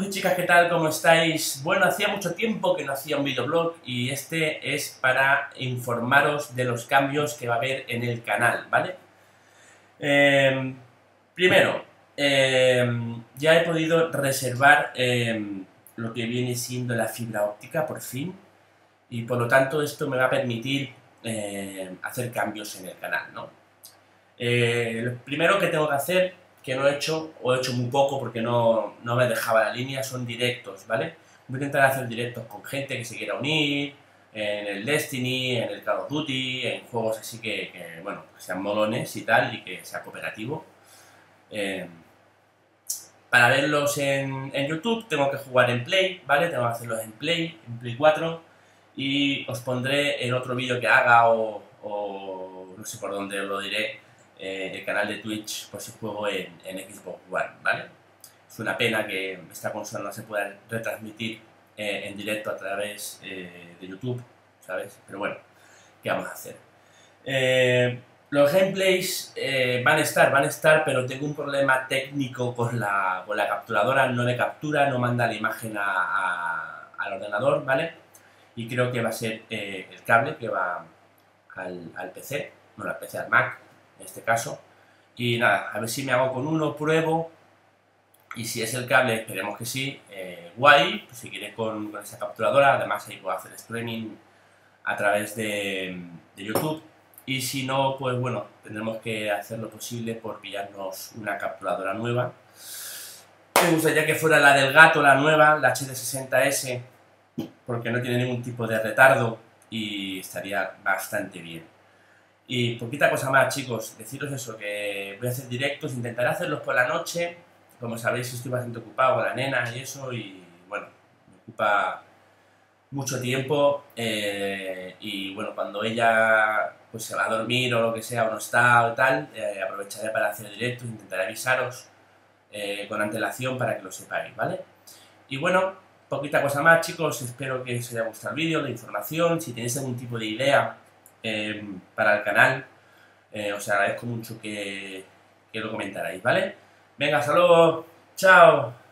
Chicos y chicas, ¿qué tal? ¿Cómo estáis? Bueno, hacía mucho tiempo que no hacía un videoblog y este es para informaros de los cambios que va a haber en el canal, ¿vale? Eh, Primero, ya he podido reservar lo que viene siendo la fibra óptica por fin y por lo tanto esto me va a permitir hacer cambios en el canal, ¿no? Lo primero que tengo que hacer, que no he hecho, o he hecho muy poco porque no me dejaba la línea, son directos, ¿vale? Voy a intentar hacer directos con gente que se quiera unir, en el Destiny, en el Call of Duty, en juegos así bueno, que sean molones y tal, y que sea cooperativo. Eh, para verlos en YouTube tengo que jugar en Play, ¿vale? Tengo que hacerlos en Play 4, y os pondré en otro vídeo que haga o no sé por dónde os lo diré, el canal de Twitch por si juego en Xbox One, ¿vale? Es una pena que esta consola no se pueda retransmitir en directo a través de YouTube, ¿sabes? Pero bueno, ¿qué vamos a hacer? Los gameplays van a estar, pero tengo un problema técnico con la capturadora, no me captura, no manda la imagen al ordenador, ¿vale? Y creo que va a ser el cable que va al PC, bueno, al PC, al Mac, en este caso. Y nada, a ver si me hago con uno, pruebo, y si es el cable, esperemos que sí, guay, pues seguiré con esa capturadora, además ahí puedo hacer streaming a través de YouTube. Y si no, pues bueno, tendremos que hacer lo posible por pillarnos una capturadora nueva. Me gustaría que fuera la del gato, la nueva, la HD60S, porque no tiene ningún tipo de retardo y estaría bastante bien. Y poquita cosa más, chicos, deciros eso, que voy a hacer directos, intentaré hacerlos por la noche. Como sabéis, estoy bastante ocupado con la nena y eso, y bueno, me ocupa mucho tiempo, y bueno, cuando ella pues se va a dormir o lo que sea, o no está o tal, aprovecharé para hacer directos, intentaré avisaros con antelación para que lo sepáis, ¿vale? Y bueno, poquita cosa más, chicos, espero que os haya gustado el vídeo, la información. Si tenéis algún tipo de idea para el canal, os agradezco mucho que lo comentarais, ¿vale? Venga, hasta luego, chao.